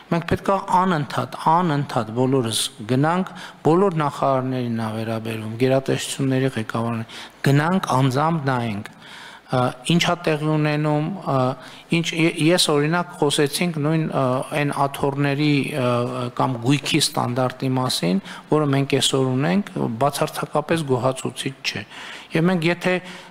Մենք պետք է անընդհատ բոլորս գնանք, բոլոր նախարարներին վերաբերում, գերատեսչությունների ղեկավարներին, գնանք անձամբ նայենք, ինչա տեղի ունենում, ես օրինակ խոսեցինք նույն այն աթոռների կամ գույքի ստանդարտի մասին, որը մենք այսօր ունենք, բացարձակապես գոհացուցիչ չէ։ Եվ մենք եթե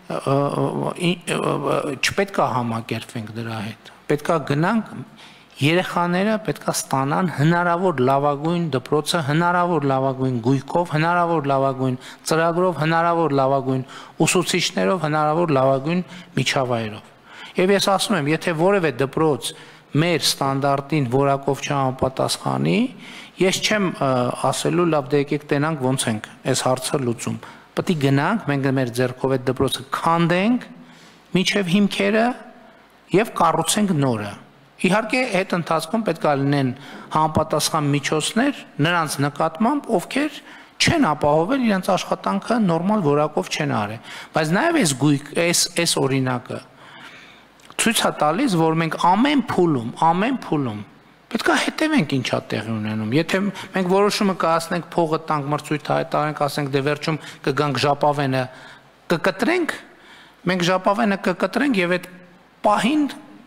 չպետք է համակերպվենք դրա հետ, պետք է գնանք, երեխաները պետք է ստանան հնարավոր լավագույն դպրոցը, հնարավոր լավագույն գույքով, հնարավոր լավագույն ծրագրով, հնարավոր լավագույն ուսուցիչներով, հնարավոր լավագույն միջավայրով։ Եվ ես ասում եմ, եթե որևէ դպրոց մեր ստանդարտին որակով չհամապատասխանի, ես չեմ ասելու լավ դե եկեք տենանք ոնց ենք այս հարցը լուծում։ Պետք է գնանք, մենք մեր ձեռքով այդ դպրոցը քանդենք մինչև հիմքերը եւ կառուցենք նորը։ Իհարկե այդ ընթացքում պետք է լինեն համապատասխան միջոցներ նրանց նկատմամբ, ովքեր չեն ապահովել իրենց աշխատանքը նորմալ որակով չեն արել։ Բայց նաև այս օրինակը ցույց է տալիս, որ մենք ամեն փուլում պետք է հետևենք ինչա տեղի ունենում։ Եթե մենք որոշումը կայացնենք, փողը տանք, մրցույթ հայտարարենք, ասենք դե վերջում կգանք ժապավենը կկտրենք, մենք ժապավենը կկտրենք եւ այդ պահին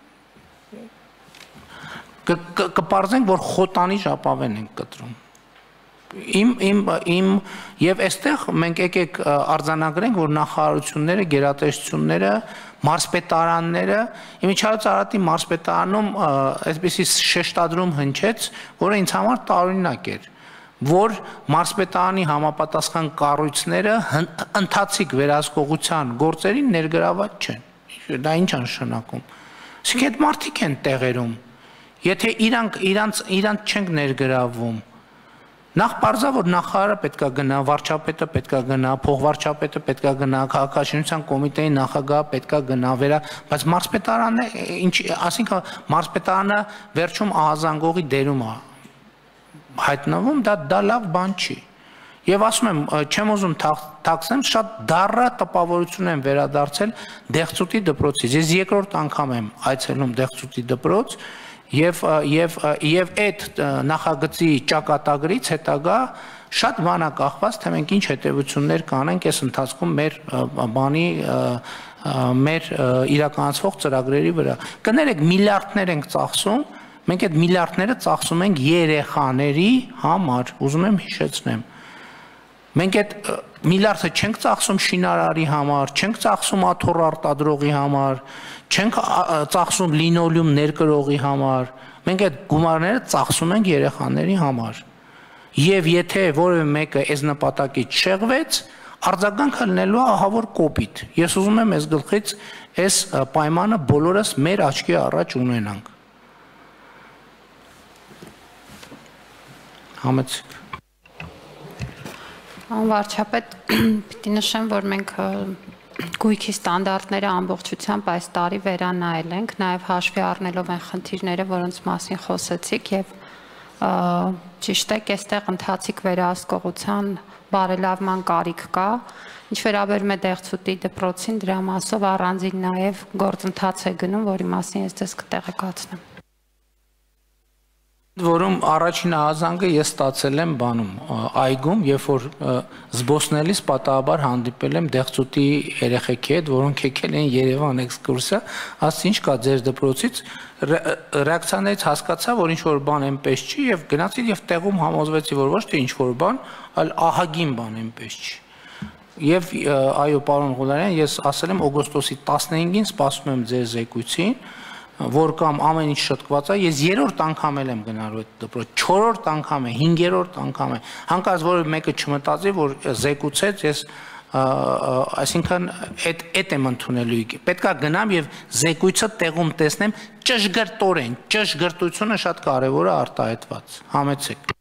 կպարզենք, որ խոտանի ժապավեն ենք կտրում։ Եվ այստեղ մենք եկեք արձանագրենք, որ նախարարությունները, գերատեսչությունները, մարզպետարանները, Իմիջիայոց Արարատի մարզպետարանում այսպիսի շեշտադրում հնչեց, որը ինձ համար տարօրինակ էր, որ մարզպետարանի համապատասխան կառույցները ընթացիկ վերահսկողության գործերին ներգրաված չեն։ Դա ինչ է նշանակում։ Իսկ այդ մարդիկ են տեղերում։ Եթե իրանց չենք ներգրավում, նախ պարզա, որ նախարարը պետք է գնա, վարչապետը պետք է գնա, փոխվարչապետը պետք է գնա, քաղաքաշինության կոմիտեի նախագահը պետք է գնա, բայց մարզպետարանը, այսինքն մարզպետարանը վերջում ահազանգողի դերում է հայտնվում, դա լավ բան չի։ Եվ ասում եմ, չեմ ուզում թաքցնեմ, շատ դառը տպավորություն եմ վերադարձել Դեղցուտի դպրոցից։ Ես երկրորդ անգամ եմ այցելում Դեղցուտի դպրոց եւ այդ նախագծի ճակատագրից հետագա շատ բան է կախված, թե մենք ինչ հետևություններ կանենք այս ընթացքում մեր իրականացվող ծրագրերի վրա։ Կներեք, միլիարդներ ենք ծախսում, մենք այդ միլիարդները ծախսում ենք երեխաների համար, ուզում եմ հիշեցնեմ։ Մենք այդ միլիարդը չենք ծախսում շինարարի համար, չենք ծախսում աթոռ արտադրողի համար, չենք ծախսում լինոլեում ներկրողի համար, մենք այդ գումարները ծախսում ենք երեխաների համար։ Եվ եթե որևէ մեկը այս նպատակից շեղվեց, արձագանքը լինելու է ահավոր կոպիտ։ Ես ուզում եմ այս գլխից այս պայմանը բոլորս մեր աչքի առաջ ունենանք։ Համեցեք։ Վարչապետ, պիտի նշեմ, որ մենք գույքի ստանդարտները ամբողջությամբ այս տարի վերանայել ենք, նաև հաշվի առնելով այն խնդիրները, որոնց մասին խոսեցիք, եւ ճիշտ է, այստեղ ընթացիկ վերահսկողության բարելավման կարիք կա, ինչ վերաբերում է Դեղցուտի դպրոցին, դրա մասով առանձին նաև գործընթաց է գնում, որի մասին ես ձեզ կտեղեկացնեմ։ Որում առաջին ահազանգը ես ստացել եմ այգում, երբ որ զբոսնելիս պատահաբար հանդիպել եմ Դեղցուտի երեխեքի հետ, որոնք եկել են Երևան էքսկուրսիա, ասացի ինչ կա ձեր դպրոցից, ռեակցիաներից հասկացա, որ ինչ որ բան այնպես չի եւ գնացի եւ տեղում համոզվեցի, որ ոչ թե ինչ որ բան, այլ ահագին բան այնպես չի։ Եվ այո, պարոն Ղուլարյան, ես ասել եմ օգոստոսի 15-ին սպասում եմ ձեր զեկույցին, որ կամ ամեն ինչ շտկված է, ես երրորդ անգամ եմ գնալու այդ դպրոց, չորրորդ անգամ է, հինգերորդ անգամ է, հանկարծ որ մեկը չմտածի, որ զեկուցեց, ես այսինքն այդ եմ ընդունելու, պետք է գնամ եւ զեկույցը տեղում տեսնեմ ճշգրտորեն, ճշգրտությունը շատ կարեւոր է արտահայտված, համեցեք։